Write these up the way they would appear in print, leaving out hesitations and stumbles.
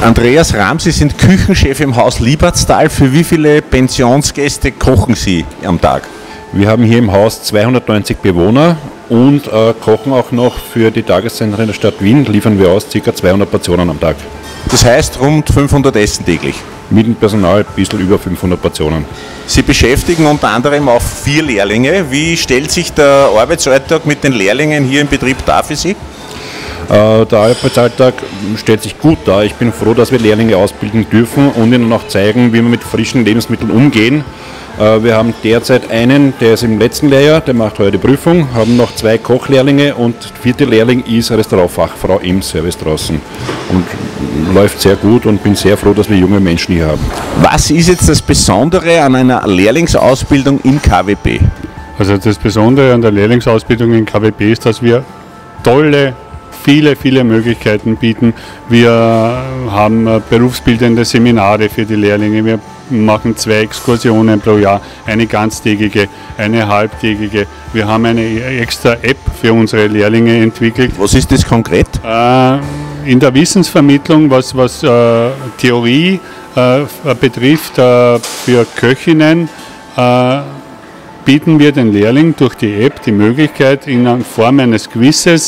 Andreas Rahm, Sie sind Küchenchef im Haus Liebertstal. Für wie viele Pensionsgäste kochen Sie am Tag? Wir haben hier im Haus 290 Bewohner und kochen auch noch für die Tageszentren der Stadt Wien, liefern wir aus ca. 200 Portionen am Tag. Das heißt rund 500 Essen täglich. Mit dem Personal ein bisschen über 500 Portionen. Sie beschäftigen unter anderem auch 4 Lehrlinge. Wie stellt sich der Arbeitsalltag mit den Lehrlingen hier im Betrieb dar für Sie? Der Arbeitsalltag stellt sich gut dar. Ich bin froh, dass wir Lehrlinge ausbilden dürfen und ihnen auch zeigen, wie wir mit frischen Lebensmitteln umgehen. Wir haben derzeit einen, der ist im letzten Lehrjahr, der macht heute die Prüfung, haben noch 2 Kochlehrlinge und der 4. Lehrling ist Restaurantfachfrau im Service draußen. Und läuft sehr gut und bin sehr froh, dass wir junge Menschen hier haben. Was ist jetzt das Besondere an einer Lehrlingsausbildung im KWB? Also das Besondere an der Lehrlingsausbildung im KWB ist, dass wir viele Möglichkeiten bieten. Wir haben berufsbildende Seminare für die Lehrlinge. Wir machen 2 Exkursionen pro Jahr, eine ganztägige, eine halbtägige. Wir haben eine extra App für unsere Lehrlinge entwickelt. Was ist das konkret? In der Wissensvermittlung, was Theorie betrifft, für Köchinnen, bieten wir den Lehrlingen durch die App die Möglichkeit, in Form eines Quizzes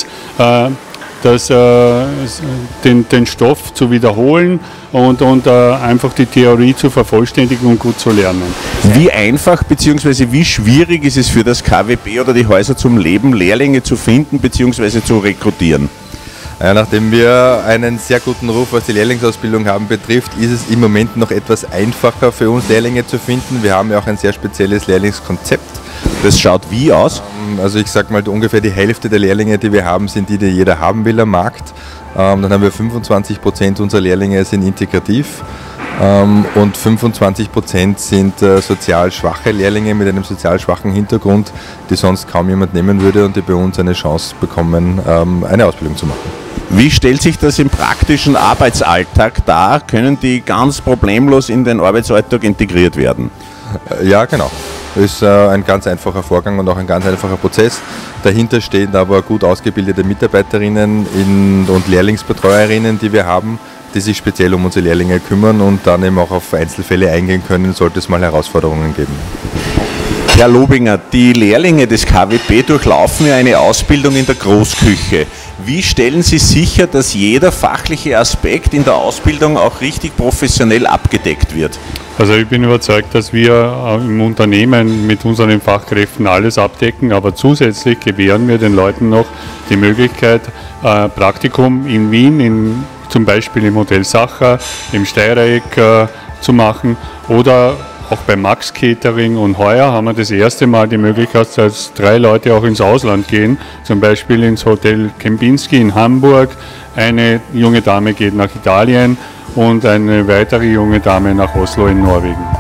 den Stoff zu wiederholen und einfach die Theorie zu vervollständigen und gut zu lernen. Wie einfach bzw. wie schwierig ist es für das KWB oder die Häuser zum Leben, Lehrlinge zu finden bzw. zu rekrutieren? Ja, nachdem wir einen sehr guten Ruf, was die Lehrlingsausbildung haben betrifft, ist es im Moment noch etwas einfacher für uns Lehrlinge zu finden. Wir haben ja auch ein sehr spezielles Lehrlingskonzept. Das schaut wie aus? Also ich sage mal, ungefähr die Hälfte der Lehrlinge, die wir haben, sind die jeder haben will am Markt. Dann haben wir 25% unserer Lehrlinge sind integrativ und 25% sind sozial schwache Lehrlinge mit einem sozial schwachen Hintergrund, die sonst kaum jemand nehmen würde und die bei uns eine Chance bekommen, eine Ausbildung zu machen. Wie stellt sich das im praktischen Arbeitsalltag dar? Können die ganz problemlos in den Arbeitsalltag integriert werden? Ja, genau. Das ist ein ganz einfacher Vorgang und auch ein ganz einfacher Prozess. Dahinter stehen aber gut ausgebildete Mitarbeiterinnen und Lehrlingsbetreuerinnen, die wir haben, die sich speziell um unsere Lehrlinge kümmern und dann eben auch auf Einzelfälle eingehen können, sollte es mal Herausforderungen geben. Herr Lobinger, die Lehrlinge des KWB durchlaufen ja eine Ausbildung in der Großküche. Wie stellen Sie sicher, dass jeder fachliche Aspekt in der Ausbildung auch richtig professionell abgedeckt wird? Also ich bin überzeugt, dass wir im Unternehmen mit unseren Fachkräften alles abdecken, aber zusätzlich gewähren wir den Leuten noch die Möglichkeit, Praktikum in Wien, zum Beispiel im Hotel Sacher, im Steirereck zu machen oder auch bei Max Catering, und heuer haben wir das erste Mal die Möglichkeit, dass 3 Leute auch ins Ausland gehen, zum Beispiel ins Hotel Kempinski in Hamburg, eine junge Dame geht nach Italien und eine weitere junge Dame nach Oslo in Norwegen.